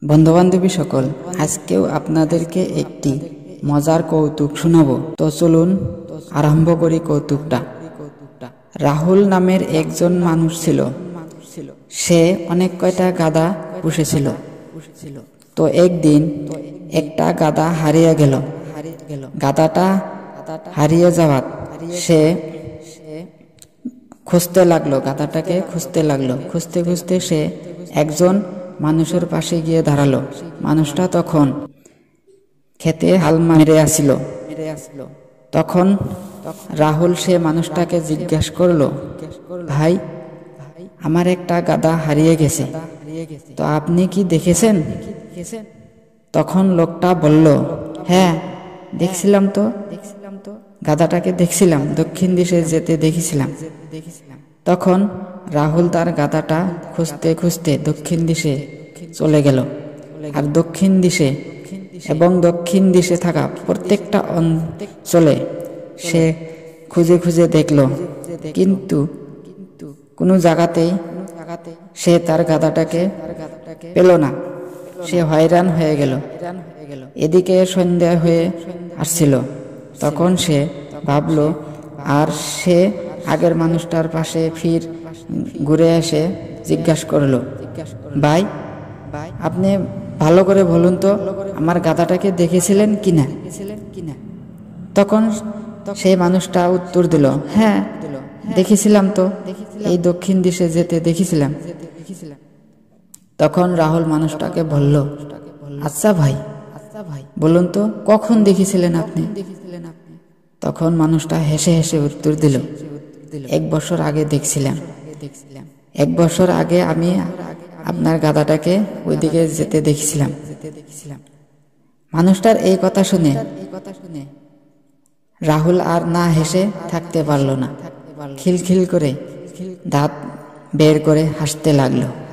বন্ধুবান্ধবী সকল, আজকেও আপনাদেরকে একটি মজার কৌতুক শোনাবো। তো চলুন আরম্ভ করি কৌতুকটা। রাহুল নামের একজন মানুষ ছিল। সে অনেক কয়টা গাধা পুষেছিল। তো একদিন একটা গাধা হারিয়ে গেল। গাধাটা হারিয়ে যাওয়ার সে খুঁজতে লাগলো, গাধাটাকে খুঁজতে লাগলো। খুঁজতে খুঁজতে সে একজন মানুষের পাশে গিয়ে দাঁড়ালো। মানুষটা তখন খেতে হাল মেরে আসিল। তখন রাহুল সে মানুষটাকে জিজ্ঞাসা করলো, ভাই, আমার একটা গাধা হারিয়ে গেছে, তো আপনি কি দেখেছেন? তখন লোকটা বলল, হ্যাঁ দেখছিলাম তো, গাধাটাকে দেখছিলাম, দক্ষিণ দিশে যেতে দেখেছিলাম। তখন রাহুল তার গাধাটা খুঁজতে খুঁজতে দক্ষিণ দিশে চলে গেল। আর দক্ষিণ দিশে থাকা প্রত্যেকটা অঞ্চলে সে খুঁজে খুঁজে দেখল, কিন্তু কোনো জায়গাতেই সে তার গাধাটাকে পেল না। সে হয়রান হয়ে গেল। এদিকে সন্ধ্যা হয়ে আসছিল। তখন সে ভাবল, আর সে আগের মানুষটার পাশে ফির ঘুরে এসে জিজ্ঞাসা করলো, ভাই, আপনি ভালো করে বলুন তো, আমার গাধাটাকে দেখেছিলেন কিনা? তখন সেই মানুষটা উত্তর দিল, হ্যাঁ দেখেছিলাম তো, এই দক্ষিণ দিশে যেতে দেখেছিলাম। তখন রাহুল মানুষটাকে বলল, আচ্ছা ভাই, বলুন তো কখন দেখেছিলেন আপনি? তখন মানুষটা হেসে হেসে উত্তর দিল, 1 বছর আগে দেখছিলাম। 1 বছর আগে আমি আপনার গাধাটাকে ওইদিকে যেতে দেখছিলাম। মানুষটার এই কথা শুনে রাহুল আর না হেসে থাকতে পারল না। খিলখিল করে দাঁত বের করে হাসতে লাগলো।